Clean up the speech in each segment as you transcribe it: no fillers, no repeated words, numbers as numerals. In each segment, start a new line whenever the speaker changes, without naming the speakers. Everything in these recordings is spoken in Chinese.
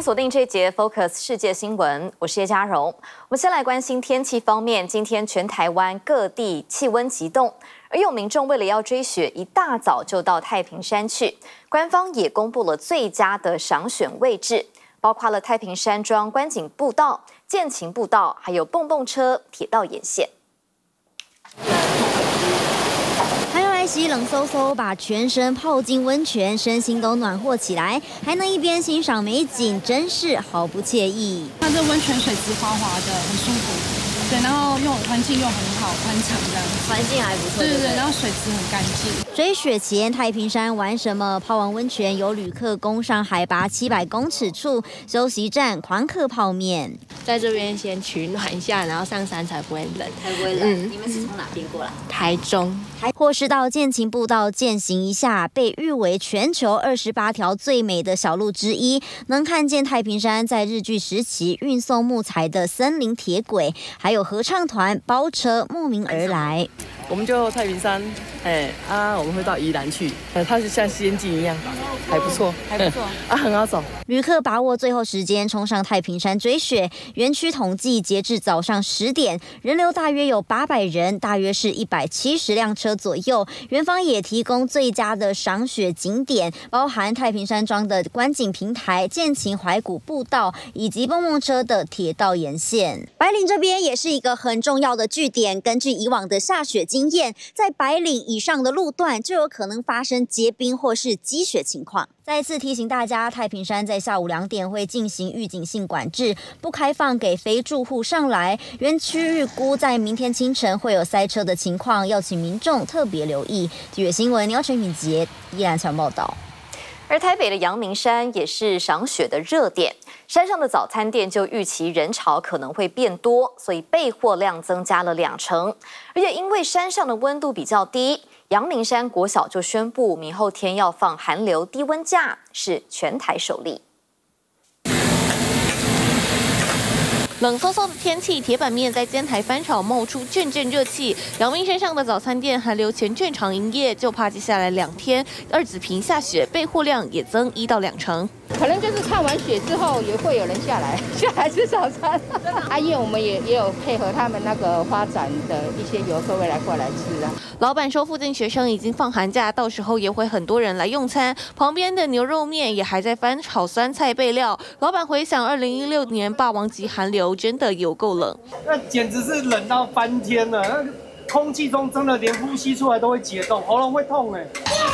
锁定这一节 Focus 世界新闻，我是叶嘉荣。我们先来关心天气方面，今天全台湾各地气温急冻，而有民众为了要追雪，一大早就到太平山去。官方也公布了最佳的赏选位置，包括了太平山庄观景步道、健行步道，还有蹦蹦车、铁道沿线。
洗冷飕飕，把全身泡进温泉，身心都暖和起来，还能一边欣赏美景，真是毫不惬意。
它这温泉水质滑滑的，很舒服。对，然后环境又很好，宽敞这样。
环境还不错。
对，然后水质很干净。
追雪前，太平山玩什么？泡完温泉，有旅客攻上海拔700公尺处休息站狂嗑泡面。
在这边先取暖一下，然后上山才不会冷。
才不会冷。你们是从哪边过来？
台中。
或是到健行步道健行一下，被誉为全球28条最美的小路之一，能看见太平山在日据时期运送木材的森林铁轨，还有合唱团包车慕名而来。
我们就太平山，我们会到宜兰去，它是像仙境一样，还不错，
还不错
很好走。
旅客把握最后时间冲上太平山追雪。园区统计，截至早上10点，人流大约有800人，大约是170辆车左右。园方也提供最佳的赏雪景点，包含太平山庄的观景平台、健行怀古步道以及蹦蹦车的铁道沿线。白岭这边也是一个很重要的据点，根据以往的下雪经验，在白岭以上的路段就有可能发生结冰或是积雪情况。再次提醒大家，太平山在下午2点会进行预警性管制，不开放给非住户上来。园区预估在明天清晨会有塞车的情况，要请民众特别留意。记者新闻廖陈允杰依然传报道。
而台北的阳明山也是赏雪的热点，山上的早餐店就预期人潮可能会变多，所以备货量增加了2成。而且因为山上的温度比较低，阳明山国小就宣布明后天要放寒流低温假，是全台首例。
冷飕飕的天气，铁板面在煎台翻炒，冒出阵阵热气。阳明山上的早餐店寒流前正常营业，就怕接下来2天二子坪下雪，备货量也增1到2成。
可能就是看完雪之后，也会有人下来吃早餐。因为我们也有配合他们那个花展的一些游客会过来吃啊。
老板说，附近学生已经放寒假，到时候也会很多人来用餐。旁边的牛肉面也还在翻炒酸菜备料。老板回想2016年霸王级寒流。 真的有够冷，
那简直是冷到翻天了。那空气中真的连呼吸出来都会结冻，喉咙会痛哎。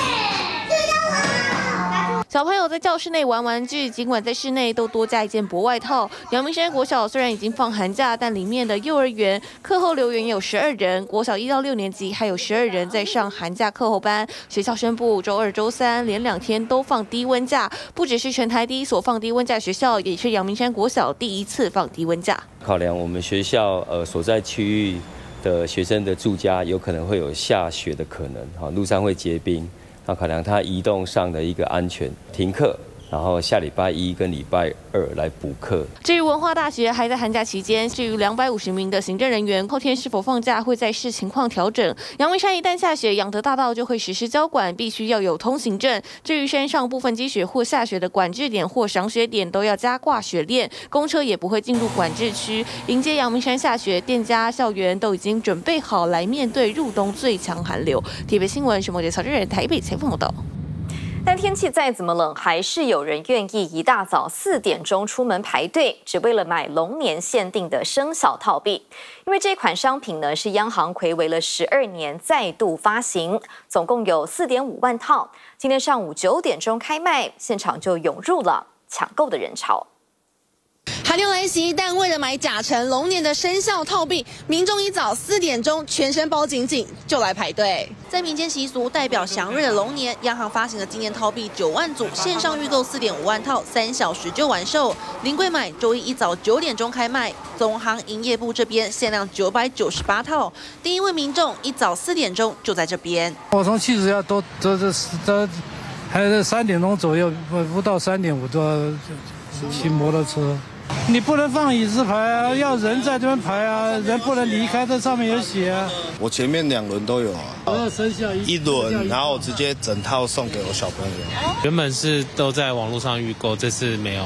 小朋友在教室内玩玩具，尽管在室内都多加一件薄外套。阳明山国小虽然已经放寒假，但里面的幼儿园课后留园有12人，国小1到6年级还有12人在上寒假课后班。学校宣布周2、周3连2天都放低温假，不只是全台第一所放低温假学校，也是阳明山国小第一次放低温假。
考量我们学校所在区域的学生的住家有可能会有下雪的可能，路上会结冰。 那考量它移动上的一个安全，停课，然后下礼拜1跟礼拜2来补课。
至于文化大学还在寒假期间，至于250名的行政人员后天是否放假，会再视情况调整。阳明山一旦下雪，仰德大道就会实施交管，必须要有通行证。至于山上部分积雪或下雪的管制点或赏雪点，都要加挂雪链，公车也不会进入管制区。迎接阳明山下雪，店家、校园都已经准备好来面对入冬最强寒流。台北新闻徐梦杰、曹志仁台北采访报道。
但天气再怎么冷，还是有人愿意一大早4点钟出门排队，只为了买龙年限定的生肖套币。因为这款商品呢，是央行睽违了12年再度发行，总共有4.5万套。今天上午9点钟开卖，现场就涌入了抢购的人潮。
寒流来袭，但为了买甲辰龙年的生肖套币，民众一早4点钟全身包紧紧就来排队。在民间习俗代表祥瑞的龙年，央行发行的纪念套币9万组，线上预购4.5万套，3小时就完售。临柜买，周一早9点钟开卖。总行营业部这边限量998套，第一位民众一早4点钟就在这边。
我从70要都还是3点钟左右，不到3点5都要骑摩托车。 你不能放椅子排啊，要人在这边排啊，人不能离开，这上面有写啊。
我前面2轮都有啊，一轮，然后我直接整套送给我小朋友。
原本是都在网络上预购，这次没有。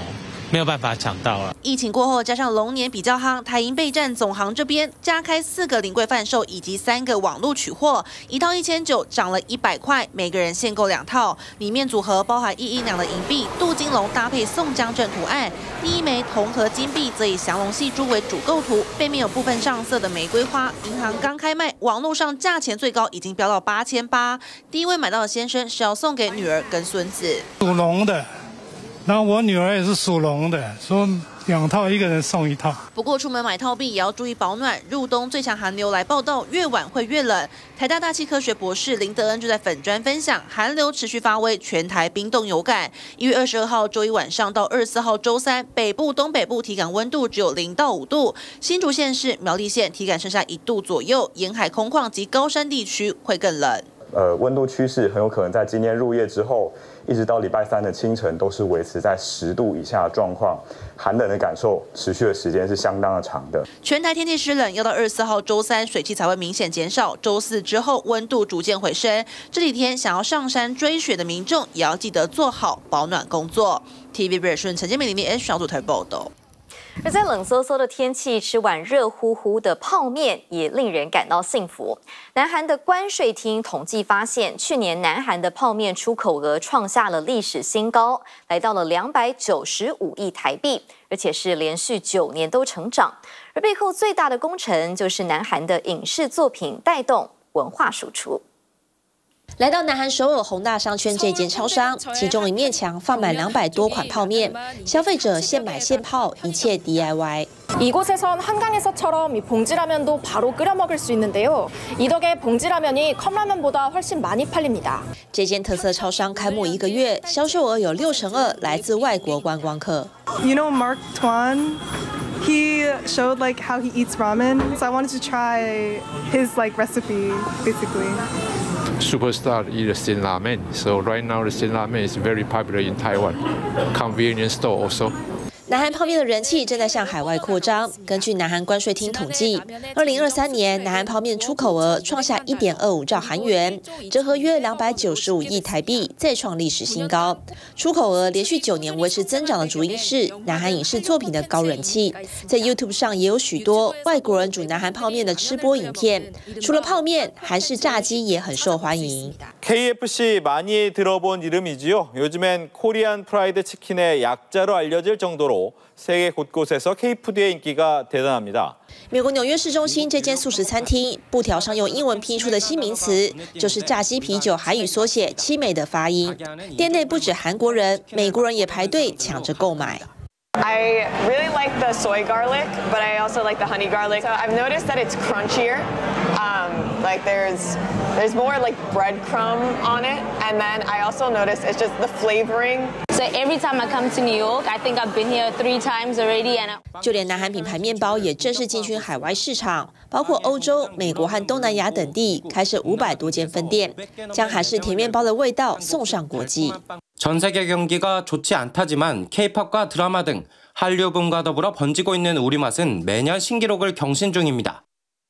没有办法抢到了。
疫情过后，加上龙年比较夯，台银备战总行这边加开4个临柜贩售以及3个网络取货，一套1900，涨了100块，每个人限购2套。里面组合包含1银两的银币，镀金龙搭配宋江镇图案，第一枚铜和金币则以降龙戏珠为主构图，背面有部分上色的玫瑰花。银行刚开卖，网络上价钱最高已经飙到8800。第一位买到的先生是要送给女儿跟孙子。
属龙的。 然后我女儿也是属龙的，说2套一个人送1套。
不过出门买套币也要注意保暖，入冬最强寒流来报道，越晚会越冷。台大大气科学博士林德恩就在粉专分享，寒流持续发威，全台冰冻有感。1月22号周一晚上到24号周三，北部、东北部体感温度只有0到5度，新竹县市、苗栗县体感剩下1度左右，沿海空旷及高山地区会更冷。
温度趋势很有可能在今天入夜之后，一直到礼拜3的清晨，都是维持在10度以下的状况。寒冷的感受持续的时间是相当的长的。
全台天气湿冷，要到24号周三，水汽才会明显减少。周4之后，温度逐渐回升。这几天想要上山追雪的民众，也要记得做好保暖工作。TVB 顺陈建美0.0小组台报道。
而在冷飕飕的天气，吃碗热乎乎的泡面也令人感到幸福。南韩的关税厅统计发现，去年南韩的泡面出口额创下了历史新高，来到了295亿台币，而且是连续9年都成长。而背后最大的功臣就是南韩的影视作品带动文化输出。
来到南韩首尔弘大商圈这间超商，其中一面墙放满200多款泡面，消费者现买现泡，一切 DIY。
이곳에선 한강에서처럼 이 봉지라면도 바로 끓여 먹을 수 있는데요. 이 덕에 봉지라면이 컵라면보다 훨씬 많이 팔립니다.
这间特色超商开幕1个月，销售额有62%来自外国观光客。
You know Mark Twain? He showed like how he eats ramen, so I wanted to try his like recipe, basically.
Superstar eat the Shin Ramen, so right now the Shin Ramen is very popular in Taiwan. Convenience store also.
南韩泡面的人气正在向海外扩张。根据南韩关税厅统计，2023年南韩泡面出口额创下1.25兆韩元，折合约295亿台币，再创历史新高。出口额连续9年维持增长的主因是南韩影视作品的高人气。在 YouTube 上也有许多外国人煮南韩泡面的吃播影片。除了泡面，韩式炸鸡也很受欢迎。
KFC 많이 들어본 이름이지요. 요즘엔 코리안 프라이드 치킨의 약자로 알려질 정도로 세계 곳곳에서 K푸드의 인기가 대단합니다.
美国纽约市中心这间素食餐厅，布条上用英文拼出的新名词，就是炸鸡啤酒韩语缩写“七美”的发音。店内不止韩国人，美国人也排队抢着购买。
I really like the soy garlic, but I also like the honey garlic. So I've noticed that it's crunchier. Like there's more like breadcrumb on it, and then I also noticed it's just the flavoring.
So every time I come to New York, I think I've been here 3 times already. And
就连南韩品牌面包也正式进军海外市场，包括欧洲、美国和东南亚等地，开设500多间分店，将韩式甜面包的味道送上国际。
전 세계 경기가 좋지 않다지만 K-팝과 드라마 등 한류붐과 더불어 번지고 있는 우리 맛은 매년 신기록을 경신 중입니다.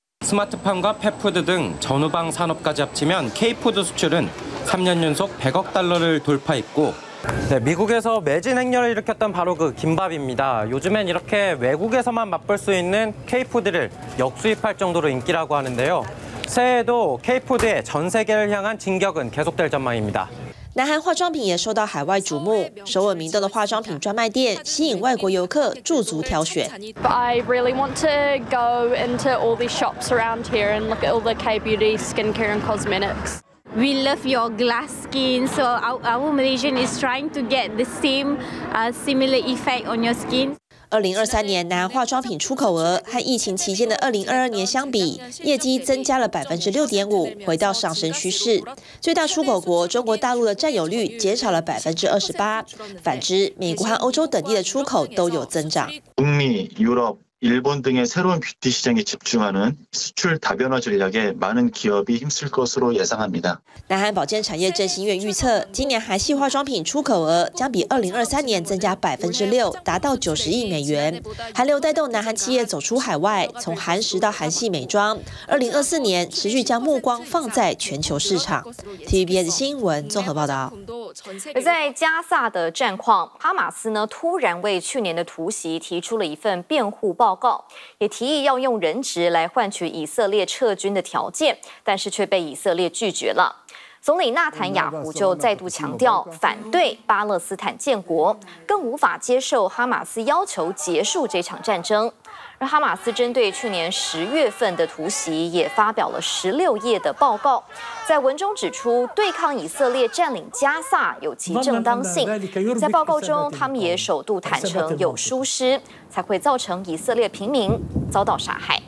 스마트팜과 펫푸드 등 전후방 산업까지 합치면 K-푸드 수출은 3년 연속 100억 달러를 돌파했고
네, 미국에서 매진 행렬을 일으켰던 바로 그 김밥입니다. 요즘엔 이렇게 외국에서만 맛볼 수 있는 K-푸드를 역수입할 정도로 인기라고 하는데요. 새해에도 K-푸드의 전 세계를 향한 진격은 계속될 전망입니다.
南韩化妆品也受到海外瞩目，首尔明洞的化妆品专卖店吸引外国游客驻足挑选。
But I really want to go into all these shops around here and look at all the K-beauty, skincare and cosmetics.
We love your glass skin, so our Malaysian is trying to get the same similar effect on your skin.
2023年南韩化妆品出口额和疫情期间的2022年相比，业绩增加了6.5%，回到上升趋势。最大出口国中国大陆的占有率减少了28%，反之，美国和欧洲等地的出口都有增长。
북미, 유럽, 일본 등의 새로운 뷰티 시장에 집중하는 수출 다변화 전략에 많은 기업이 힘쓸 것으로 예상합니다.
南韩保健产业振兴院预测，今年韩系化妆品出口额将比2023年增加6%，达到90亿美元。韩流带动南韩企业走出海外，从韩食到韩系美妆。2024年持续将目光放在全球市场。TVBS 新闻综合报道。
而在加萨的战况，哈马斯呢突然为去年的突袭提出了一份辩护报告，也提议要用人质来换取以色列撤军的条件，但是却被以色列拒绝了。总理纳坦雅胡就再度强调反对巴勒斯坦建国，更无法接受哈马斯要求结束这场战争。而哈马斯针对去年10月份的突袭也发表了16页的报告，在文中指出，对抗以色列占领加萨有其正当性。在报告中，他们也首度坦诚有疏失，才会造成以色列平民遭到杀害。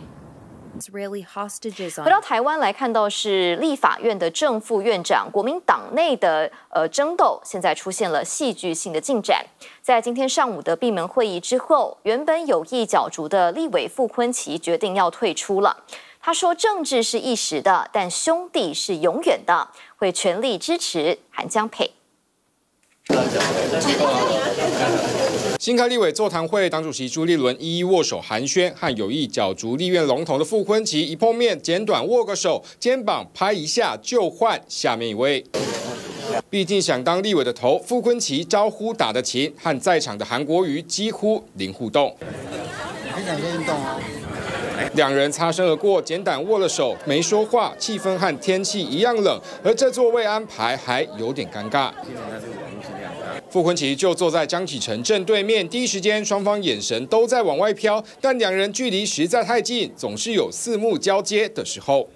回到台湾来看到是立法院的正副院长，国民党内的争斗，现在出现了戏剧性的进展。在今天上午的闭门会议之后，原本有意角逐的立委傅崐萁决定要退出了。他说：“政治是一时的，但兄弟是永远的，会全力支持韩江佩。”
新开立委座谈会，党主席朱立伦一一握手寒暄，和有意角逐立院龙头的傅崐萁一碰面，简短握个手，肩膀拍一下就换下面一位。毕竟想当立委的头，傅崐萁招呼打得勤，和在场的韩国瑜几乎零互动。很想运动哦。两人擦身而过，简短握了手，没说话，气氛和天气一样冷，而这座位安排还有点尴尬。傅崐萁就坐在江启臣正对面，第一时间双方眼神都在往外飘，但两人距离实在太近，总是有四目交接的时候。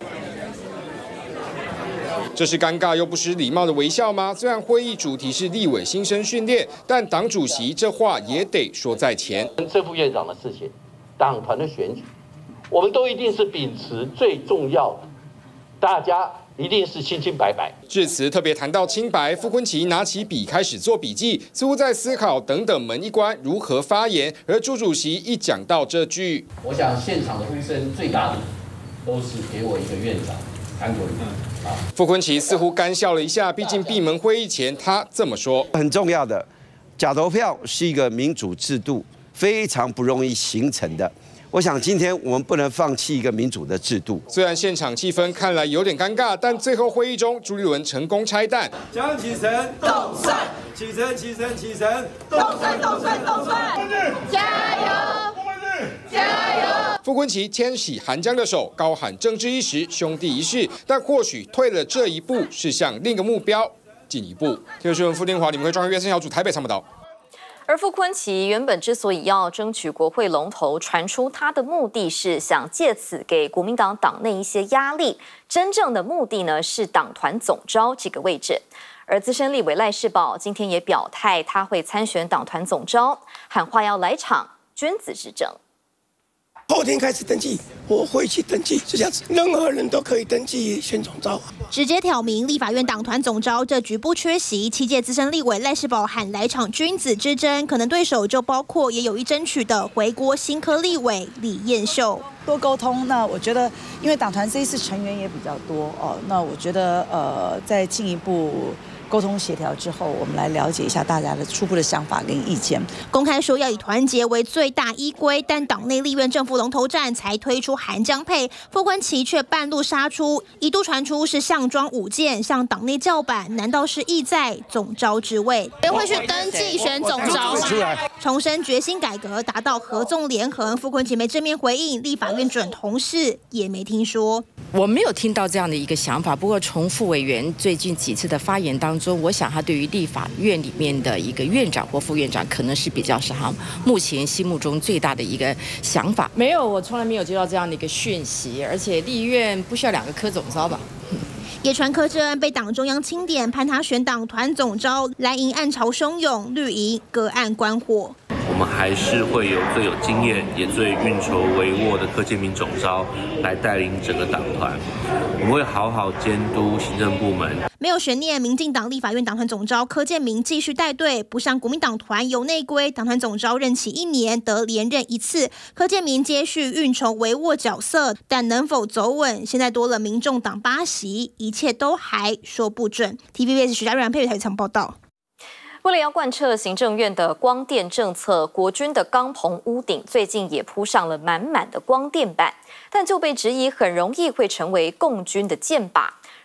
这是尴尬又不失礼貌的微笑吗？虽然会议主题是立委新生训练，但党主席这话也得说在前。
正副院长的事情，党团的选举，我们都一定是秉持最重要的，大家一定是清清白白。
致辞特别谈到清白，傅崐萁拿起笔开始做笔记，似乎在思考等等门一关如何发言。而朱主席一讲到这句，
我想现场的呼声最大的都是给我一个院长韩国瑜。
傅崐萁似乎干笑了一下，毕竟闭门会议前他这么说：
很重要的，假投票是一个民主制度，非常不容易形成的。我想今天我们不能放弃一个民主的制度。
虽然现场气氛看来有点尴尬，但最后会议中，朱立伦成功拆弹。
江启臣动算，启臣，动算，加油！加油！
傅崐萁牵起韩江的手，高喊政治一时，兄弟一世。但或许退了这一步，是向另一个目标进一步。听新闻，傅定华，你们会专约生小组台北参谋导。
而傅崐萁原本之所以要争取国会龙头，传出他的目的是想借此给国民党党内一些压力，真正的目的呢是党团总召这个位置。而资深立委赖士葆今天也表态，他会参选党团总召，喊话要来场君子之争。
后天开始登记，我会去登记，就这样子，任何人都可以登记选总召。
直接挑明立法院党团总召这局不缺席，7届资深立委赖士葆喊来场君子之争，可能对手就包括也有意争取的回国新科立委李彦秀。
多沟通，那我觉得，因为党团这一次成员也比较多哦，那我觉得再进一步沟通协调之后，我们来了解一下大家的初步的想法跟意见。
公开说要以团结为最大依归，但党内立院正副龙头战才推出韩江佩，傅崐萁却半路杀出，一度传出是项庄舞剑，向党内叫板，难道是意在总召之位？会去登记选总召吗？重申决心改革，达到合纵连横。傅崐萁没正面回应，立法院准同事也没听说。
我没有听到这样的一个想法，不过从副委员最近几次的发言当中，我想他对于立法院里面的一个院长或副院长，可能是比较是他目前心目中最大的一个想法。没有，我从来没有接到这样的一个讯息，而且立院不需要2个科总召吧？
也传柯志恩被党中央钦点，盼他选党团总召，蓝营暗潮汹涌，绿营隔岸观火。
我们还是会有最有经验也最运筹帷幄的柯建铭总召来带领整个党团，我们会好好监督行政部门。
没有悬念，民进党立法院党团总召柯建铭继续带队，不像国民党团有内规，党团总召任期1年得连任1次。柯建铭接续运筹帷幄角色，但能否走稳，现在多了民众党8席，一切都还说不准。TVBS 徐嘉瑞、佩佩台场报道。
为了要贯彻行政院的光电政策，国军的钢棚屋顶最近也铺上了满满的光电板，但就被质疑很容易会成为共军的箭靶。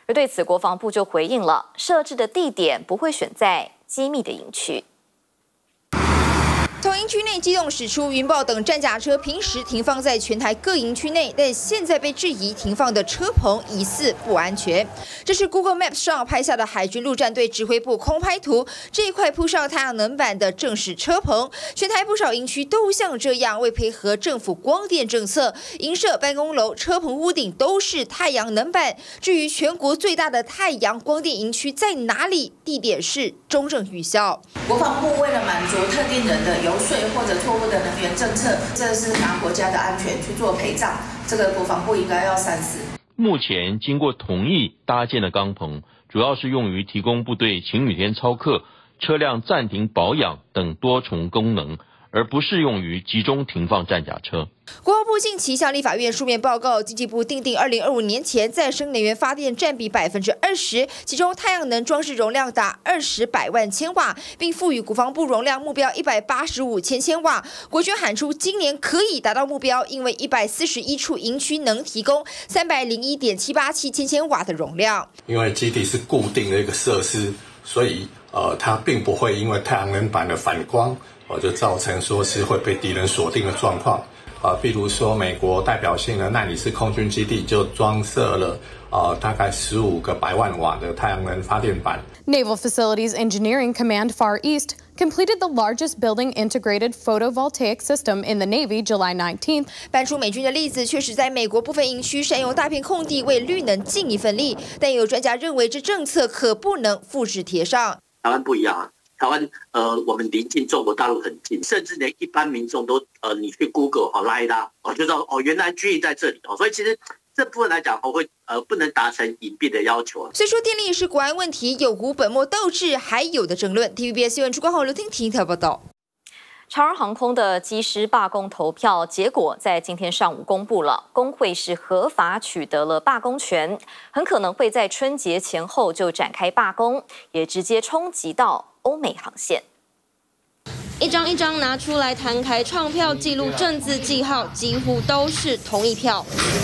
而对此，国防部就回应了，设置的地点不会选在机密的营区。
从营区内机动驶出，云豹等战甲车平时停放在全台各营区内，但现在被质疑停放的车棚疑似不安全。这是 Google Maps 上拍下的海军陆战队指挥部空拍图，这一块铺上太阳能板的正是车棚。全台不少营区都像这样，为配合政府光电政策，营舍、办公楼、车棚屋顶都是太阳能板。至于全国最大的太阳光电营区在哪里？地点是中正预校。
国防部为了满足特定人的游说或者错误的能源政策，这是拿国家的安全去做陪葬，这个国防部应该要三思。
目前经过同意搭建的钢棚，主要是用于提供部队晴雨天操课、车辆暂停保养等多重功能，而不适用于集中停放战甲车。
国防部近期向立法院书面报告，经济部订定2025年前再生能源发电占比20%，其中太阳能装置容量达20百万千瓦，并赋予国防部容量目标185千瓦。国军喊出今年可以达到目标，因为141处营区能提供301.787千瓦的容量。
因为基地是固定的一个设施，所以它并不会因为太阳能板的反光，就造成说是会被敌人锁定的状况。比如说美国代表性的奈里斯空军基地就装设了大概15个100万瓦的太阳能发电板。
Naval Facilities Engineering Command Far East completed the largest building integrated photovoltaic system in the Navy July 19th.
搬出美军的例子，确实在美国部分营区善用大片空地为绿能尽一份力，但有专家认为这政策可不能复制贴上。
台湾不一样啊。台湾我们离近中国大陆很近，甚至连一般民众都你去 Google 拉一拉就知道原来军营在这里所以其实这部分来讲会不能达成隐蔽的要求。
虽说电力是国安问题，有无本末倒置还有的争论。TVBS 新闻主管侯刘婷婷特报道。
长荣航空的机师罢工投票结果在今天上午公布了，工会是合法取得了罢工权，很可能会在春节前后就展开罢工，也直接冲击到欧美航线。
一张一张拿出来摊开创票记录正字记号，几乎都是同意票。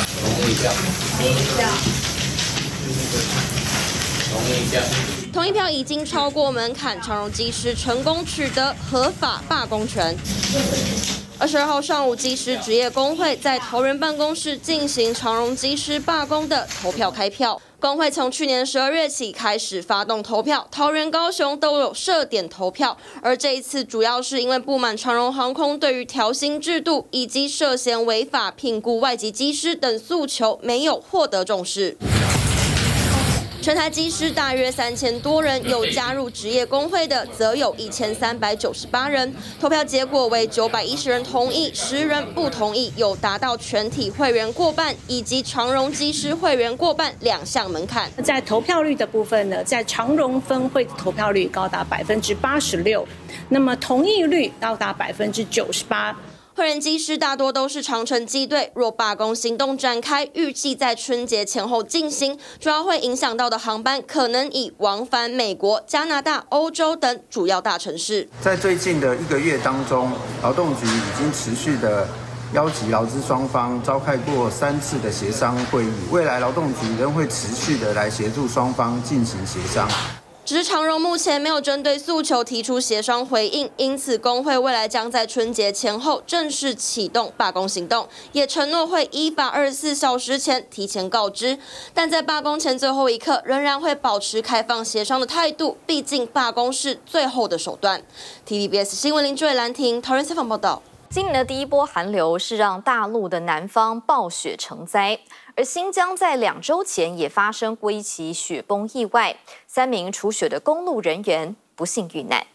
同意票已经超过门槛，长荣机师成功取得合法罢工权。22号上午，机师职业工会在桃园办公室进行长荣机师罢工的投票开票。工会从去年12月起开始发动投票，桃园、高雄都有设点投票，而这一次主要是因为不满长荣航空对于调薪制度以及涉嫌违法聘雇外籍机师等诉求没有获得重视。全台机师大约3000多人，有加入职业工会的，则有1398人。投票结果为910人同意，10人不同意，有达到全体会员过半以及长荣机师会员过半2项门槛。
在投票率的部分呢，在长荣分会的投票率高达86%，那么同意率高达98%。
会员机师大多都是长程机队，若罢工行动展开，预计在春节前后进行，主要会影响到的航班可能以往返美国、加拿大、欧洲等主要大城市。
在最近的1个月当中，劳动局已经持续的邀集劳资双方召开过3次的协商会议，未来劳动局仍会持续的来协助双方进行协商。
只是长荣目前没有针对诉求提出协商回应，因此工会未来将在春节前后正式启动罢工行动，也承诺会依法24小时前提前告知。但在罢工前最后一刻，仍然会保持开放协商的态度，毕竟罢工是最后的手段。TVBS 新闻林志伟、兰婷桃园采访报道。
今年的第一波寒流是让大陆的南方暴雪成灾，而新疆在2周前也发生过一起雪崩意外，3名除雪的公路人员不幸遇难。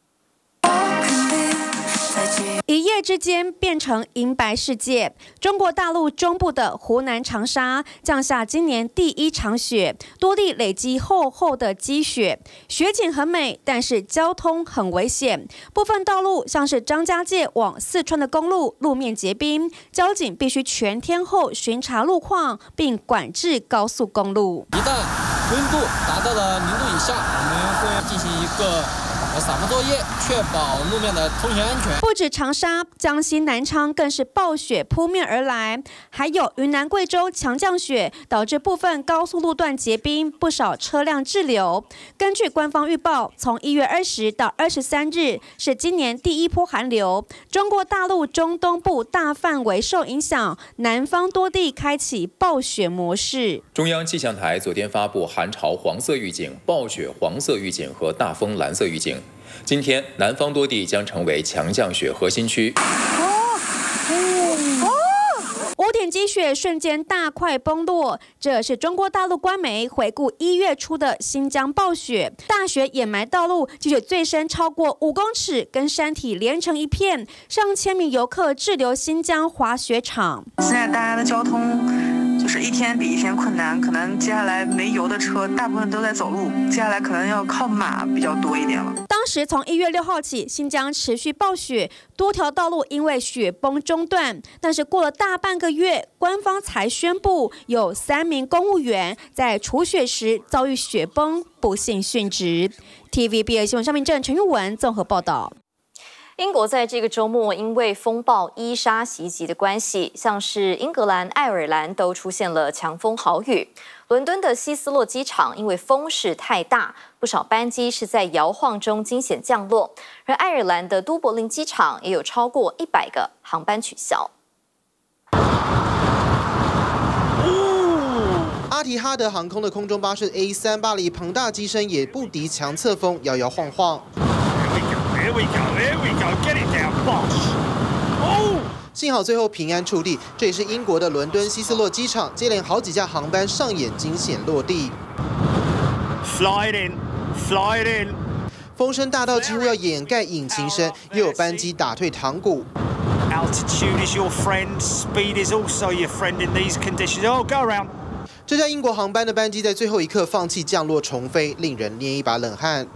一夜之间变成银白世界。中国大陆中部的湖南长沙降下今年第1场雪，多地累积厚厚的积雪，雪景很美，但是交通很危险。部分道路像是张家界往四川的公路，路面结冰，交警必须全天候巡查路况，并管制高速公路。
一旦温度达到了0度以下，我们会进行一个
和洒布作业，确保路面的通行安全。
不止长沙、江西南昌更是暴雪扑面而来，还有云南、贵州强降雪，导致部分高速路段结冰，不少车辆滞留。根据官方预报，从1月20到23日是今年第一波寒流，中国大陆中东部大范围受影响，南方多地开启暴雪模式。
中央气象台昨天发布寒潮黄色预警、暴雪黄色预警和大风蓝色预警。今天，南方多地将成为强降雪核心区。
5点积雪瞬间大块崩落，这是中国大陆官媒回顾1月初的新疆暴雪，大雪掩埋道路，积雪最深超过5公尺，跟山体连成一片，上千名游客滞留新疆滑雪场。
现在大家的交通就是一天比一天困难，可能接下来没油的车大部分都在走路，接下来可能要靠马比较多一点了。
当时从1月6号起，新疆持续暴雪，多条道路因为雪崩中断。但是过了大半个月，官方才宣布有3名公务员在除雪时遭遇雪崩，不幸殉职。TVBS 新闻上面郑陈玉文综合报道。
英国在这个周末因为风暴伊莎袭击的关系，像是英格兰、爱尔兰都出现了强风豪雨。伦敦的希斯洛机场因为风势太大，不少班机是在摇晃中惊险降落。而爱尔兰的都柏林机场也有超过100个航班取消。
阿提哈德航空的空中巴士 A380庞大机身也不敌强侧风，摇摇晃晃。幸好最后平安触地，这也是英国的伦敦希斯洛机场接连好几架航班上演惊险落地。Fly it in， 风声大到几乎要掩盖引擎声，又有班机打退堂鼓。Altitude is your friend, speed is also your friend in these conditions. Oh, go around. 这架英国航班的班机在最后一刻放弃降落重飞，令人捏一把冷汗。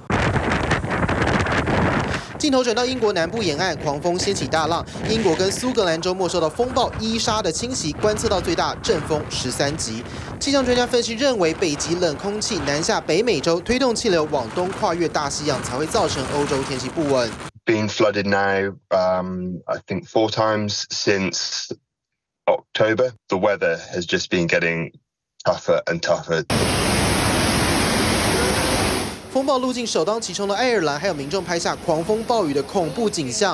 镜头转到英国南部沿岸，狂风掀起大浪。英国跟苏格兰周末受到风暴伊莎的侵袭，观测到最大阵风13级。气象专家分析认为，北极冷空气南下北美洲，推动气流往东跨越大西洋，才会造成欧洲天气不稳。
Been flooded now, I think 4 times since October. The weather has just been getting tougher and tougher.
风暴路径首当其冲的爱尔兰，还有民众拍下狂风暴雨的恐怖景象。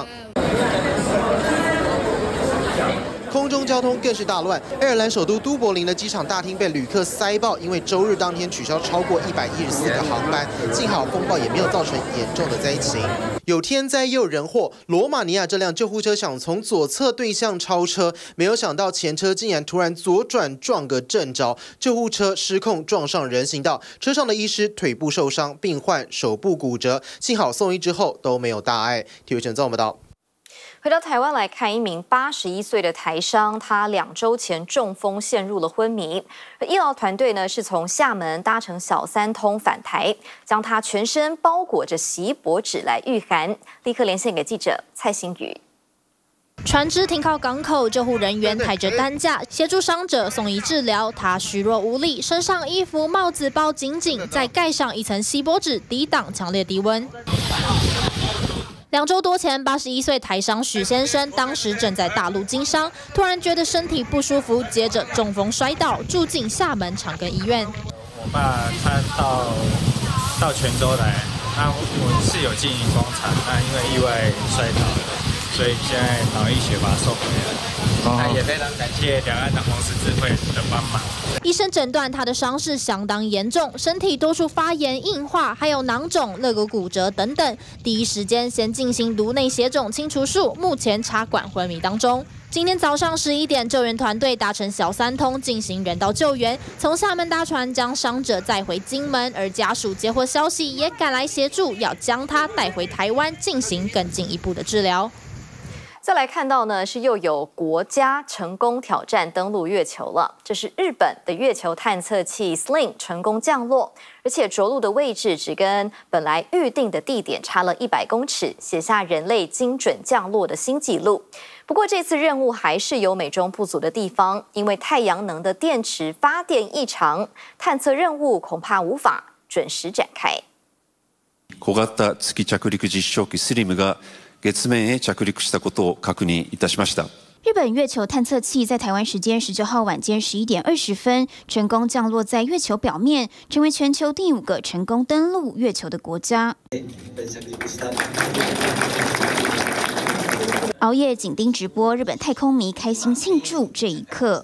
空中交通更是大乱，爱尔兰首都都柏林的机场大厅被旅客塞爆，因为周日当天取消超过114个航班。幸好风暴也没有造成严重的灾情。有天灾也有人祸，罗马尼亚这辆救护车想从左侧对向超车，没有想到前车竟然突然左转撞个正着，救护车失控撞上人行道，车上的医师腿部受伤，病患手部骨折，幸好送医之后都没有大碍。体育全综合报道。
回到台湾来看，一名81岁的台商，他2周前中风陷入了昏迷。医疗团队呢是从厦门搭乘小三通返台，将他全身包裹着锡箔纸来御寒。立刻连线给记者蔡欣宇。
船只停靠港口，救护人员抬着担架协助伤者送医治疗。他虚弱无力，身上衣服、帽子包紧紧，再盖上一层锡箔纸，抵挡强烈低温。2周多前，81岁台商许先生当时正在大陆经商，突然觉得身体不舒服，接着中风摔倒，住进厦门长庚医院。
我爸他到泉州来，那我是有经营工厂，那因为意外摔倒了，所以现在脑溢血把他送回来。那也非常感谢两岸的红十字会的帮忙。
医生诊断他的伤势相当严重，身体多处发炎、硬化，还有囊肿、肋骨骨折等等。第一时间先进行颅内血肿清除术，目前插管昏迷当中。今天早上11点，救援团队搭乘小三通进行人道救援，从厦门搭船将伤者载回金门，而家属接获消息也赶来协助，要将他带回台湾进行更进一步的治疗。
再来看到呢，是又有国家成功挑战登陆月球了。这是日本的月球探测器 SLIM 成功降落，而且着陆的位置只跟本来预定的地点差了100公尺，写下人类精准降落的新纪录。不过这次任务还是有美中不足的地方，因为太阳能的电池发电异常，探测任务恐怕无法准时展开。
小型月着陸実証機スリムが月面へ着陸したことを確認いたしました。
日本月球探测器在台湾时间19号晚间11点20分成功降落在月球表面，成为全球第5个成功登陆月球的国家。熬夜紧盯直播，日本太空迷开心庆祝这一刻。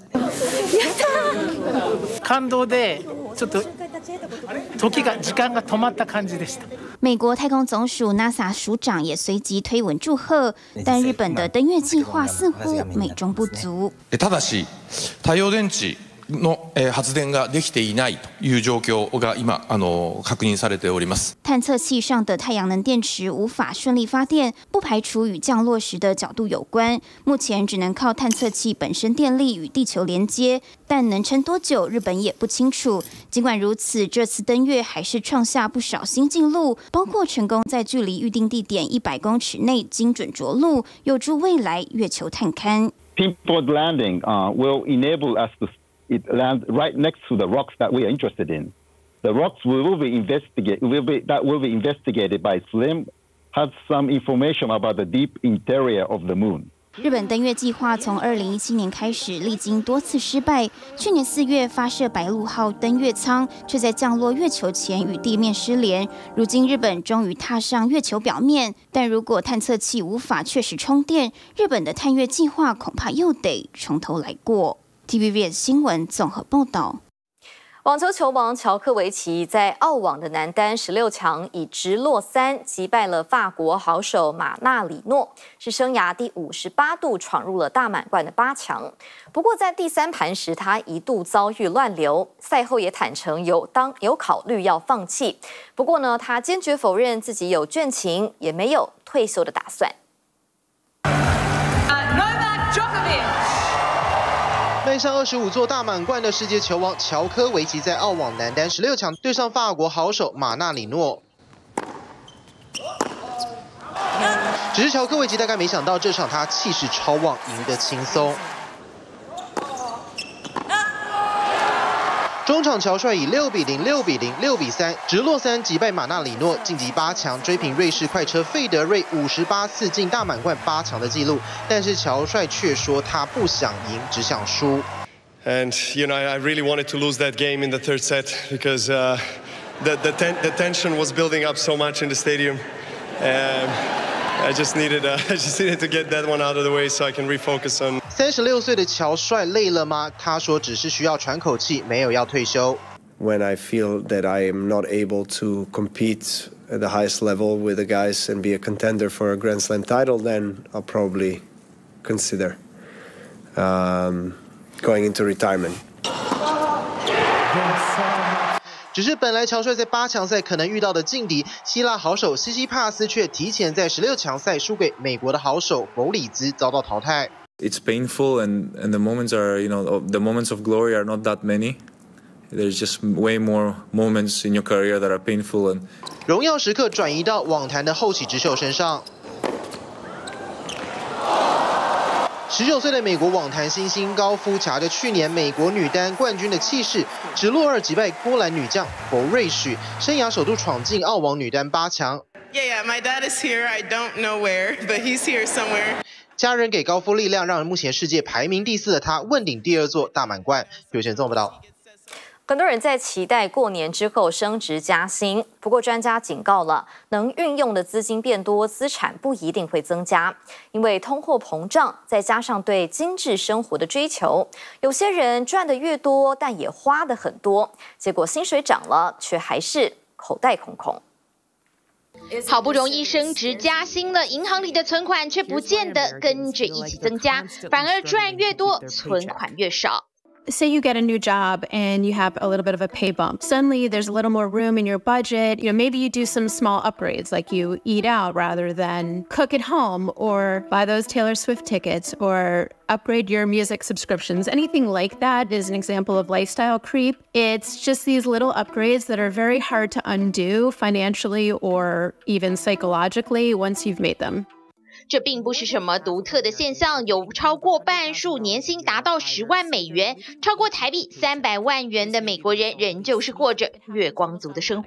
感動でちょっと時間が止まった感じでした。
美国太空总署 NASA 署长也随即推文祝贺，但日本的登月计划似乎美中不足。
ただし太陽電池の発電ができていないという状況が今確認されております。
探测器上的太阳能电池无法顺利发电，不排除与降落时的角度有关。目前只能靠探测器本身电力与地球连接，但能撑多久，日本也不清楚。尽管如此，这次登月还是创下不少新纪录，包括成功在距离预定地点100公尺内精准着陆，有助未来月球探勘。
Pinpoint landing will enable us to it land right next to the rocks that we are interested in. The rocks will be investigated by SLIM, has some information about the deep interior of the moon.
日本登月计划从2017年开始，历经多次失败。去年4月发射白鹭号登月舱，却在降落月球前与地面失联。如今日本终于踏上月球表面，但如果探测器无法确实充电，日本的探月计划恐怕又得从头来过。TVBS 新闻综合报道。
网球球王乔科维奇在澳网的男单16强以直落3击败了法国好手马纳里诺，是生涯第58度闯入了大满贯的8强。不过在第3盘时，他一度遭遇乱流，赛后也坦诚有考虑要放弃。不过呢，他坚决否认自己有倦勤，也没有退休的打算。
迈向25座大满贯的世界球王乔科维奇在澳网男单16强对上法国好手马纳里诺。只是乔科维奇大概没想到，这场他气势超旺，赢得轻松。中场乔帅以6比0、6比0、6比3直落3击败马纳里诺，晋级8强，追平瑞士快车费德瑞58次进大满贯8强的纪录。但是乔帅却说他不想赢，只想输。
And you know, I really wanted to lose that game in the third set because the tension was building up so much in the stadium. I just needed to get that one out of the way so I can refocus on.
36岁的乔帅累了吗？他说只是需要喘口气，没有要退休。
When I feel that I am not able to compete at the highest level with the guys and be a contender for a Grand Slam title, then I'll probably consider going into retirement.
只是本来乔帅在8强赛可能遇到的劲敌希腊好手西西帕斯，却提前在16强赛输给美国的好手弗里兹，遭到淘汰。
It's painful, and the moments are, you know, the moments of glory are not that many. There's just way more moments in your career that are painful. And
荣耀时刻转移到网坛的后起之秀身上。19岁的美国网坛新星高夫卡着去年美国女单冠军的气势，直落2击败波兰女将弗瑞许，生涯首度闯进澳网女单8强。
Yeah, my dad is here. I don't know where, but he's here somewhere.
家人给高夫力量，让目前世界排名第4的他问鼎第2座大满贯。有线综合报道。
很多人在期待过年之后升职加薪，不过专家警告了，能运用的资金变多，资产不一定会增加，因为通货膨胀再加上对精致生活的追求，有些人赚得越多，但也花得很多，结果薪水涨了，却还是口袋空空。
好不容易升职加薪了，银行里的存款却不见得跟着一起增加，反而赚越多，存款越少。
Say you get a new job and you have a little bit of a pay bump. Suddenly there's a little more room in your budget. You know, maybe you do some small upgrades, like you eat out rather than cook at home, or buy those Taylor Swift tickets, or upgrade your music subscriptions. Anything like that is an example of lifestyle creep. It's just these little upgrades that are very hard to undo financially or even psychologically once you've made them.
这并不是什么独特的现象，有超过半数年薪达到10万美元，超过台币300万元的美国人仍旧是过着月光族的生活。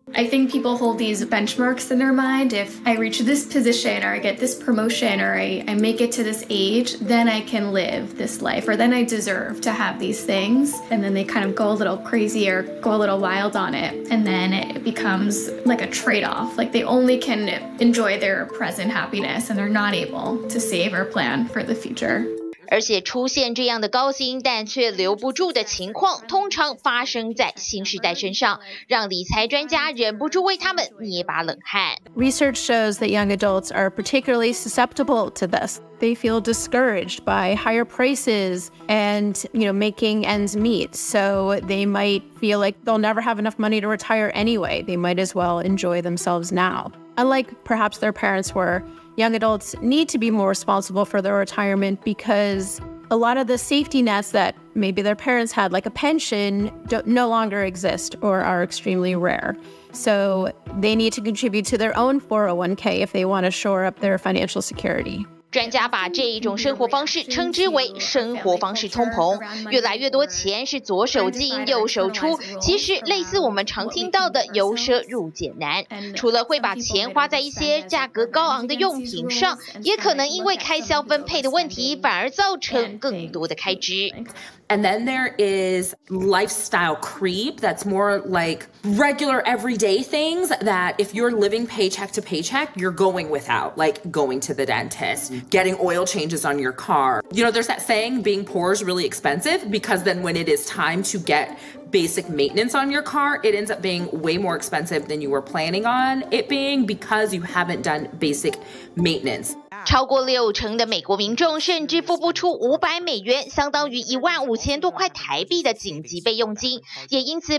I think people hold these benchmarks in their mind. If I reach this position or I get this promotion or I make it to this age, then I can live this life or then I deserve to have these things. And then they kind of go a little crazy or go a little wild on it. And then it becomes like a trade-off. Like they only can enjoy their present happiness and they're not able to save or plan for the future.
而且出现这样的高薪但却留不住的情况，通常发生在新世代身上，让理财专家忍不住为他们捏把冷汗。
Research shows that young adults are particularly susceptible to this. They feel discouraged by higher prices and, making ends meet. So they might feel like they'll never have enough money to retire anyway. They might as well enjoy themselves now. Unlike perhaps their parents were, young adults need to be more responsible for their retirement because a lot of the safety nets that maybe their parents had, like a pension, no longer exist or are extremely rare. So they need to contribute to their own 401k if they want to shore up their financial security.
专家把这一种生活方式称之为生活方式通膨，越来越多钱是左手进右手出，其实类似我们常听到的由奢入俭难。除了会把钱花在一些价格高昂的用品上，也可能因为开销分配的问题，反而造成更多的开支。
And then there is lifestyle creep that's more like regular everyday things that if you're living paycheck to paycheck, you're going without, like going to the dentist, getting oil changes on your car. There's that saying, being poor is really expensive, because then when it is time to get basic maintenance on your car, it ends up being way more expensive than you were planning on it being because you haven't done basic maintenance.
超过60%的美国民众甚至付不出$500，相当于15000多块台币的紧急备用金，也因此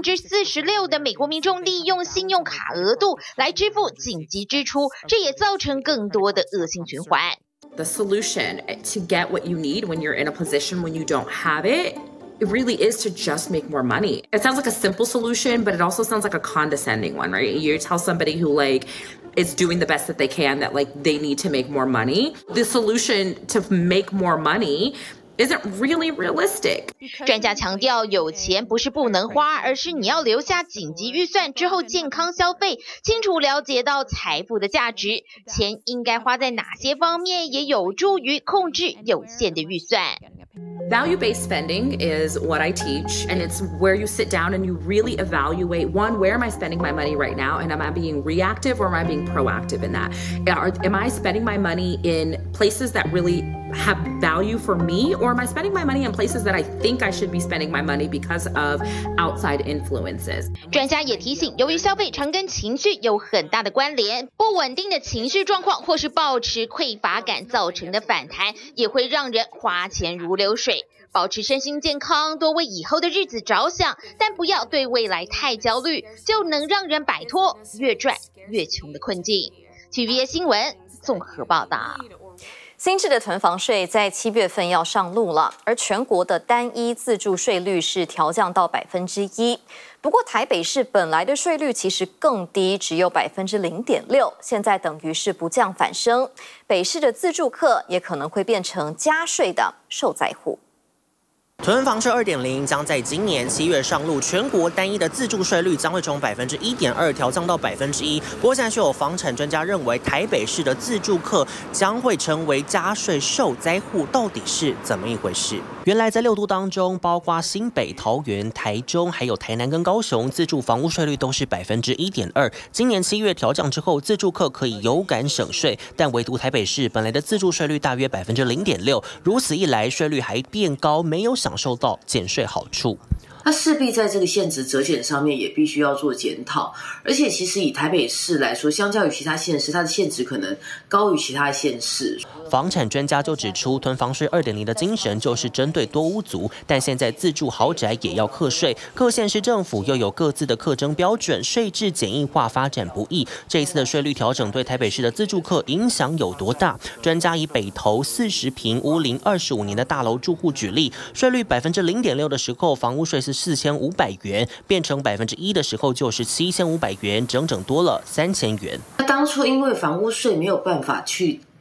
46%的美国民众利用信用卡额度来支付紧急支出，这也造成更多的恶性循环。
The solution to get what you need when you're in a position when you don't have it, it really is to just make more money. It sounds like a simple solution, but it also sounds like a condescending one, right? You tell somebody who is doing the best that they can that they need to make more money. The solution to make more money isn't really realistic.
专家强调，有钱不是不能花，而是你要留下紧急预算之后健康消费，清楚了解到财富的价值，钱应该花在哪些方面，也有助于控制有限的预算。
Value-based spending is what I teach, and it's where you sit down and you really evaluate, one, where am I spending my money right now, and am I being reactive or am I being proactive in that? Am I spending my money in places that really have value for me, or am I spending my money in places that I think I should be spending my money because of outside influences?
专家也提醒，由于消费常跟情绪有很大的关联，不稳定的情绪状况或是抱持匮乏感造成的反弹，也会让人花钱如流水。保持身心健康，多为以后的日子着想，但不要对未来太焦虑，就能让人摆脱越赚越穷的困境。TVBS 新闻综合报道。
新制的囤房税在7月份要上路了，而全国的单一自住税率是调降到1%。不过台北市本来的税率其实更低，只有0.6%，现在等于是不降反升。北市的自住客也可能会变成加税的受灾户。
囤房税2.0将在今年7月上路，全国单一的自住税率将会从1.2%调降到1%。不过现在就有房产专家认为，台北市的自住客将会成为加税受灾户，到底是怎么一回事？原来在6都当中，包括新北、桃园、台中，还有台南跟高雄，自住房屋税率都是1.2%。今年7月调降之后，自住客可以有感省税，但唯独台北市本来的自住税率大约0.6%，如此一来，税率还变高，没有享受到减税好处。
它势必在这个现值折减上面也必须要做检讨，而且其实以台北市来说，相较于其他县市，它的现值可能高于其他县市。
房产专家就指出，囤房税2.0的精神就是针对多屋族，但现在自住豪宅也要课税，各县市政府又有各自的课征标准，税制简易化发展不易。这一次的税率调整对台北市的自住客影响有多大？专家以北投40坪屋龄25年的大楼住户举例，税率0.6%的时候，房屋税是4500元，变成1%的时候就是7500元，整整多了3000元。
当初因为房屋税没有办法去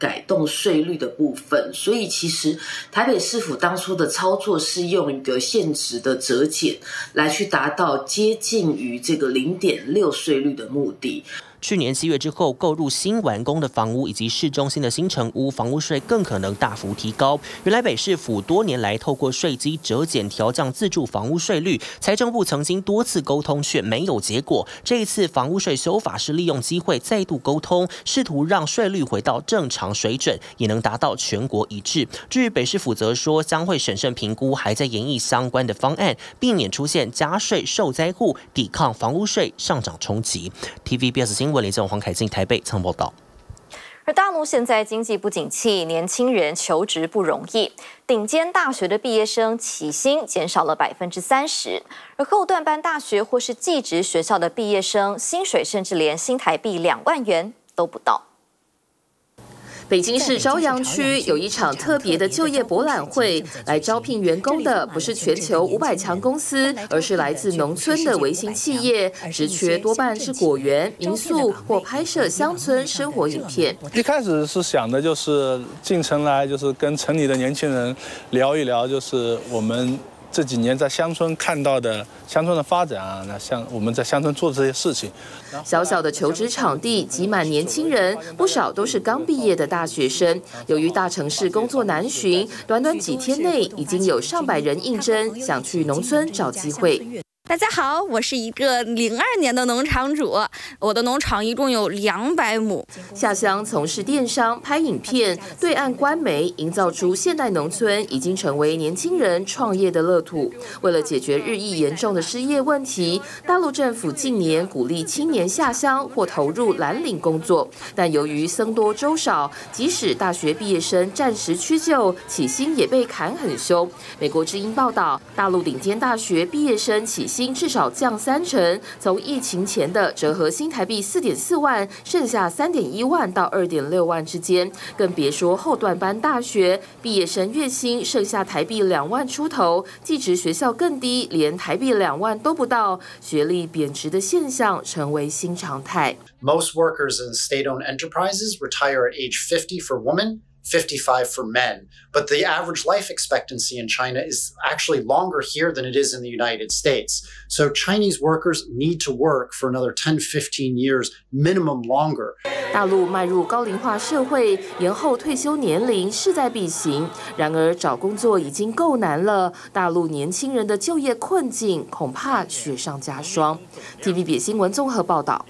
改动税率的部分，所以其实台北市府当初的操作是用一个现值的折减来去达到接近于这个0.6税率的目的。
去年7月之后，购入新完工的房屋以及市中心的新成屋，房屋税更可能大幅提高。原来北市府多年来透过税基折减调降自住房屋税率，财政部曾经多次沟通却没有结果。这一次房屋税修法是利用机会再度沟通，试图让税率回到正常水准，也能达到全国一致。至于北市府则说将会审慎评估，还在研议相关的方案，避免出现加税受灾户抵抗房屋税上涨冲击。TVBS 新闻。李正黄凯进台北曾报道。
而大陆现在经济不景气，年轻人求职不容易，顶尖大学的毕业生起薪减少了30%，而后段班大学或是技职学校的毕业生薪水甚至连新台币2万元都不到。
北京市朝阳区有一场特别的就业博览会，来招聘员工的不是全球500强公司，而是来自农村的微型企业，职缺多半是果园、民宿或拍摄乡村生活影片。
一开始是想的就是进城来，就是跟城里的年轻人聊一聊，就是我们这几年在乡村看到的乡村的发展啊，那像我们在乡村做的这些事情。
小小的求职场地挤满年轻人，不少都是刚毕业的大学生。由于大城市工作难寻，短短几天内已经有上百人应征，想去农村找机会。
大家好，我是一个02年的农场主，我的农场一共有200亩。
下乡从事电商、拍影片，对岸官媒营造出现代农村已经成为年轻人创业的乐土。为了解决日益严重的失业问题，大陆政府近年鼓励青年下乡或投入蓝领工作，但由于僧多粥少，即使大学毕业生暂时屈就，起薪也被砍很凶。美国之音报道，大陆顶尖大学毕业生起薪至少降30%，从疫情前的折合新台币4.4万，剩下3.1万到2.6万之间，更别说后段班大学毕业生月薪剩下台币2万出头，技职学校更低，连台币2万都不到，学历贬值的现象成为新常态。
Most workers in state-owned enterprises retire at age 50 for women, 55 for men. But the average life expectancy in China is actually longer here than it is in the United States. So Chinese workers need to work for another 10, 15 years, minimum longer.
大陆迈入高龄化社会，延后退休年龄势在必行。然而找工作已经够难了，大陆年轻人的就业困境恐怕雪上加霜。TVB 新闻综合报道。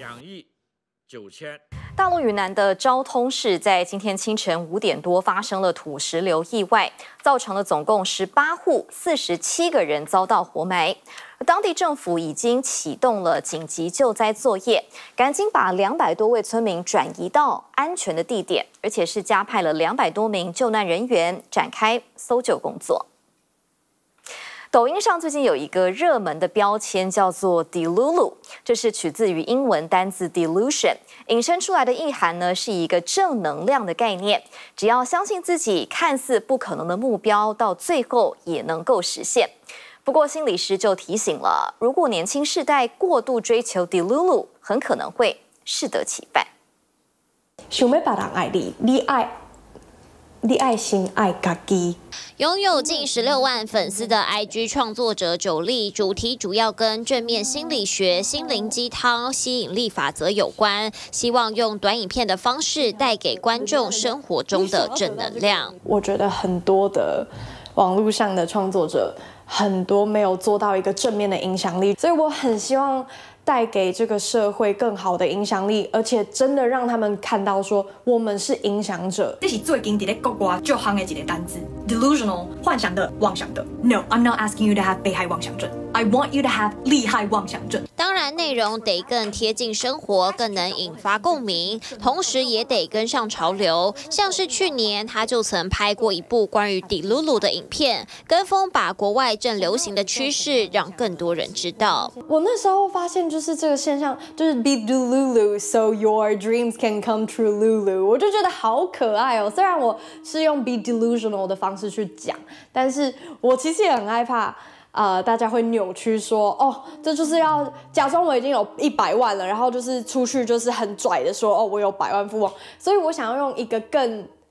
大陆云南的昭通市在今天清晨5点多发生了土石流意外，造成了总共18户47个人遭到活埋。当地政府已经启动了紧急救灾作业，赶紧把200多位村民转移到安全的地点，而且是加派了200多名救难人员展开搜救工作。抖音上最近有一个热门的标签叫做 Delulu， 这是取自于英文单字 delusion， 引申出来的意涵呢是一个正能量的概念，只要相信自己看似不可能的目标，到最后也能够实现。不过心理师就提醒了，如果年轻世代过度追求 Delulu， 很可能会适得其反。
想要别人爱你，你爱先爱家己。
拥有近16万粉丝的 IG 创作者九莉，主题主要跟正面心理学、心灵鸡汤、吸引力法则有关，希望用短影片的方式带给观众生活中的正能量。
我觉得很多的网络上的创作者，很多没有做到一个正面的影响力，所以我很希望带给这个社会更好的影响力，而且真的让他们看到说我们是影响者。
这是最近在国外最夯的一个单字 ，delusional， 幻想的、妄想的。No, I'm not asking you to have 被害妄想症。I want you to have 厉害妄想症。
当然，内容得更贴近生活，更能引发共鸣，同时也得跟上潮流。像是去年，他就曾拍过一部关于 Delulu 的影片，跟风把国外正流行的趋势让更多人知道。
我那时候发现，就是这个现象，就是 be Delulu so your dreams can come true Lulu， 我就觉得好可爱哦。虽然我是用 be delusional 的方式去讲，但是我其实也很害怕。大家会扭曲说，哦，这就是要假装我已经有100万了，然后就是出去就是很拽的说，哦，我有100万富翁。所以我想要用一个更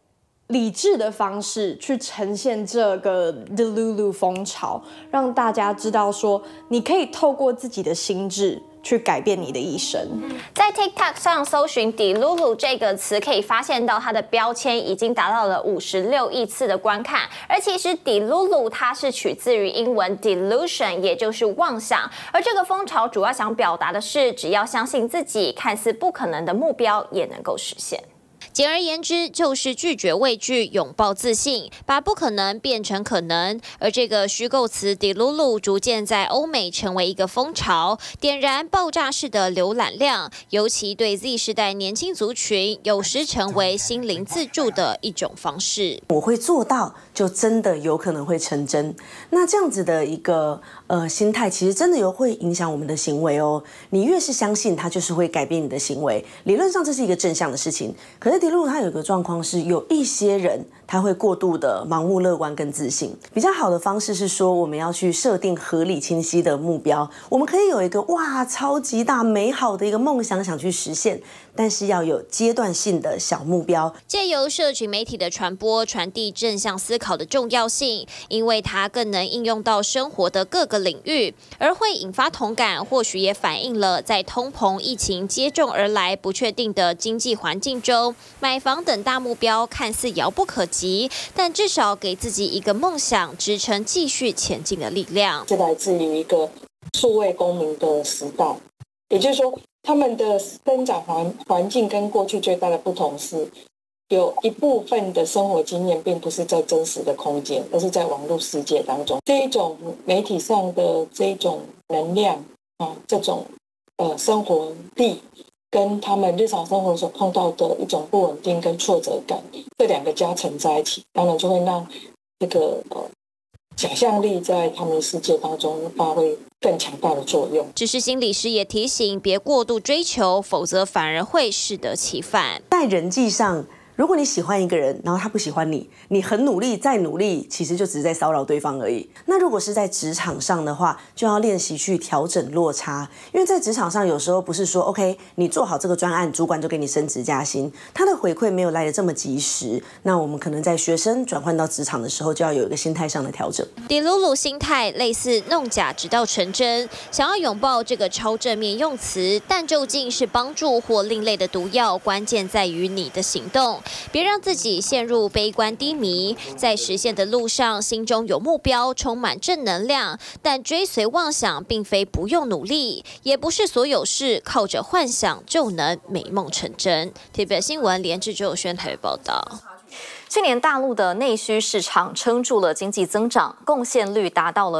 理智的方式去呈现这个 Delulu 风潮，让大家知道说，你可以透过自己的心智去改变你的一生。
在 TikTok 上搜寻 Delulu 这个词，可以发现到它的标签已经达到了56亿次的观看。而其实 Delulu 它是取自于英文 delusion， 也就是妄想。而这个风潮主要想表达的是，只要相信自己，看似不可能的目标也能够实现。
简而言之，就是拒绝畏惧，拥抱自信，把不可能变成可能。而这个虚构词 Delulu 逐渐在欧美成为一个风潮，点燃爆炸式的浏览量，尤其对 Z 世代年轻族群，有时成为心灵自助的一种方式。
我会做到，就真的有可能会成真。那这样子的一个心态，其实真的会影响我们的行为哦。你越是相信它，就是会改变你的行为。理论上这是一个正向的事情，可是Delulu它有一个状况是，有一些人他会过度的盲目乐观跟自信。比较好的方式是说，我们要去设定合理清晰的目标。我们可以有一个哇超级大美好的一个梦想想去实现，但是要有阶段性的小目标。
借由社群媒体的传播，传递正向思考的重要性，因为它更能应用到生活的各个领域，而会引发同感，或许也反映了在通膨、疫情接踵而来不确定的经济环境中，买房等大目标看似遥不可及，但至少给自己一个梦想，支撑继续前进的力量。
是来自于一个数位公民的时代，也就是说，他们的生长环境跟过去最大的不同是，有一部分的生活经验并不是在真实的空间，而是在网络世界当中。这一种媒体上的这一种能量这种生活力，跟他们日常生活所碰到的一种不稳定跟挫折感，这两个加成在一起，当然就会让这个想象力在他们世界当中发挥更强大的作用。
只是心理师也提醒，别过度追求，否则反而会适得其反。
在人际上，如果你喜欢一个人，然后他不喜欢你，你很努力再努力，其实就只是在骚扰对方而已。那如果是在职场上的话，就要练习去调整落差，因为在职场上有时候不是说 OK 你做好这个专案，主管就给你升职加薪，他的回馈没有来得这么及时。那我们可能在学生转换到职场的时候，就要有一个心态上的调整。
Delulu 心态类似弄假直到成真，想要拥抱这个超正面用词，但究竟是帮助或另类的毒药，关键在于你的行动。别让自己陷入悲观低迷，在实现的路上，心中有目标，充满正能量。但追随妄想，并非不用努力，也不是所有事靠着幻想就能美梦成真。TVB 新闻连志周轩台北报道。
去年大陆的内需市场撑住了经济增长，贡献率达到了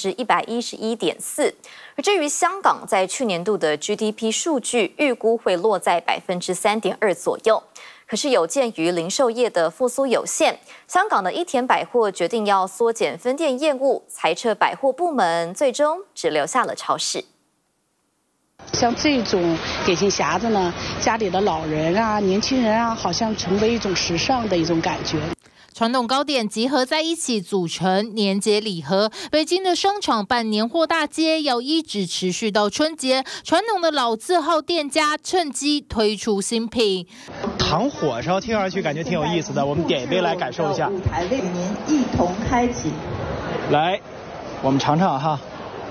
111.4%。而至于香港，在去年度的 GDP 数据预估会落在3.2%左右。可是有鉴于零售业的复苏有限，香港的一田百货决定要缩减分店业务，裁撤百货部门，最终只留下了超市。
像这种点心匣子呢，家里的老人啊、年轻人啊，好像成为一种时尚的一种感觉。
传统糕点集合在一起，组成年节礼盒。北京的商场办年货大街，要一直持续到春节。传统的老字号店家趁机推出新品，
糖火烧听上去感觉挺有意思的，我们点一杯来感受一下。
舞台为您一同开启。
来，我们尝尝哈。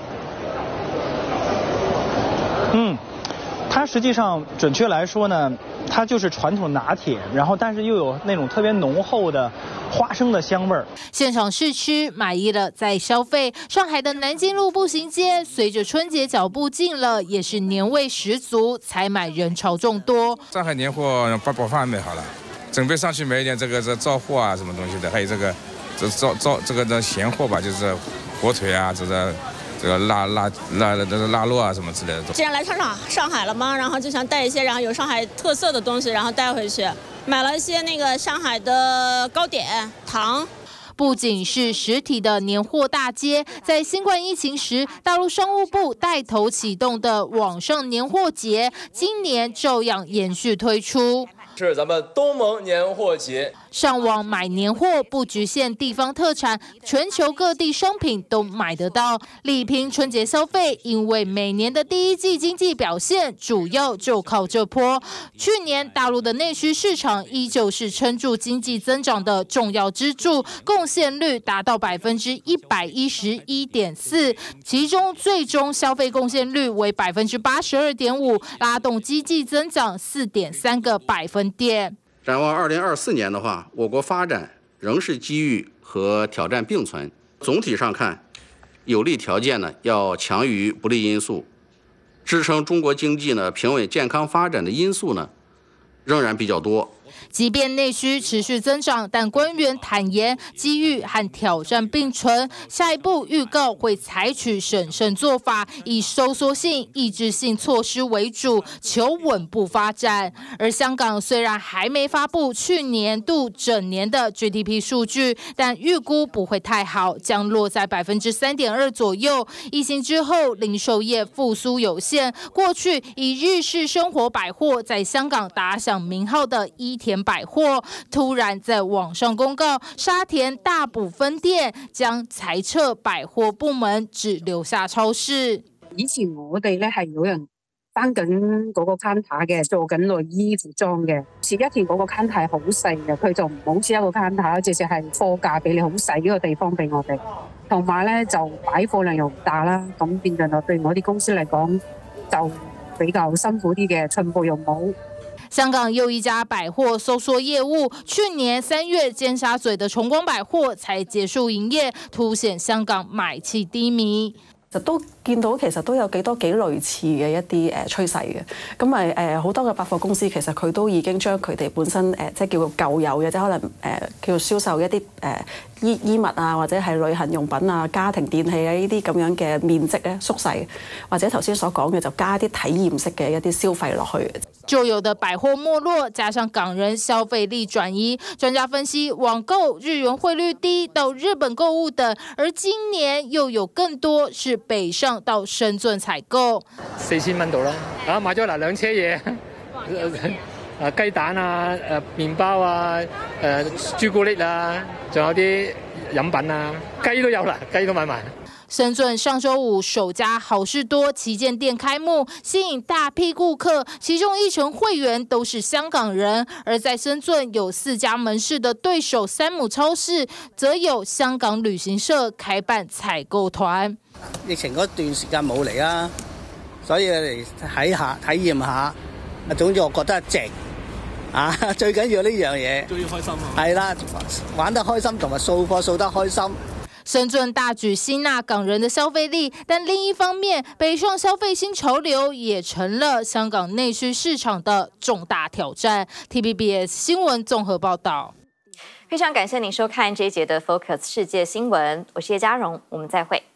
它实际上准确来说呢，它就是传统拿铁，然后但是又有那种特别浓厚的花生的香味儿。
现场试吃，满意了再消费。上海的南京路步行街，随着春节脚步近了，也是年味十足，采买人潮众多。
上海年货把宝饭买好了，准备上去买一点这招货啊什么东西的，还有这个闲货吧，就是火腿啊，这个腊肉啊什么之类的。
既然来上海了嘛，然后就想带一些然后有上海特色的东西，然后带回去。买了一些那个上海的糕点、糖。
不仅是实体的年货大街，在新冠疫情时，大陆商务部带头启动的网上年货节，今年照样延续推出。
是咱们东盟年货节，
上网买年货不局限地方特产，全球各地商品都买得到，力拼春节消费。因为每年的第一季经济表现主要就靠这波。去年大陆的内需市场依旧是撑住经济增长的重要支柱，贡献率达到111.4%，其中最终消费贡献率为82.5%，拉动经济增长4.3个百分点。
展望2024年的话，我国发展仍是机遇和挑战并存。总体上看，有利条件呢要强于不利因素，支撑中国经济呢平稳健康发展的因素呢仍然比较多。
即便内需持续增长，但官员坦言机遇和挑战并存，下一步预告会采取审慎做法，以收缩性、抑制性措施为主，求稳步发展。而香港虽然还没发布去年度整年的 GDP 数据，但预估不会太好，将落在3.2%左右。疫情之后，零售业复苏有限，过去以日式生活百货在香港打响名号的伊田百货突然在网上公告，沙田大埔分店將裁撤百貨部門，只留下超市。
以前我哋咧係有人翻緊嗰個 counter 嘅，做緊內衣服裝嘅。前一田嗰個 counter 係好細嘅，佢就唔好似一個 counter， 直接係貨架俾你好細呢個地方俾我哋。同埋咧就擺貨量又唔大啦，咁變咗對我啲公司嚟講就比較辛苦啲嘅，進步又冇。
香港又一家百貨收縮業務，去年3月尖沙咀的崇光百貨才結束營業，凸顯香港買氣低迷。
都見到其實都有幾類似嘅一啲趨勢嘅，咁咪好多嘅百貨公司其實佢都已經將佢哋本身即係叫做舊有嘅，即係可能叫做銷售一啲衣物啊，或者係旅行用品啊、家庭電器啊呢啲咁樣嘅面積咧縮細，或者頭先所講嘅就加啲體驗式嘅一啲消費落去。
舊有的百貨沒落，加上港人消費力轉移，專家分析網購、日元匯率低到日本購物等，而今年又有更多是北上到深圳採購。
4000蚊度啦，買咗2車嘢，雞蛋啊、麵包啊、朱古力啊，仲有啲飲品啊，雞都有啦，雞都買埋。
深圳上周五首家好事多旗艦店開幕，吸引大批顧客，其中1成會員都是香港人。而在深圳有4家門市的對手山姆超市，則有香港旅行社開辦採購團。
疫情嗰段時間冇嚟啦，所以嚟睇下、體驗下。總之我覺得值啊，最緊要呢樣嘢，最開心啊！係啦，玩得開心同埋掃貨掃得開心。
深圳大舉吸納港人的消費力，但另一方面，北上消費新潮流也成了香港內需市場的重大挑戰。TVBS 新聞綜合報道。
非常感謝您收看這一節的 Focus 世界新聞，我是葉嘉榮，我們再會。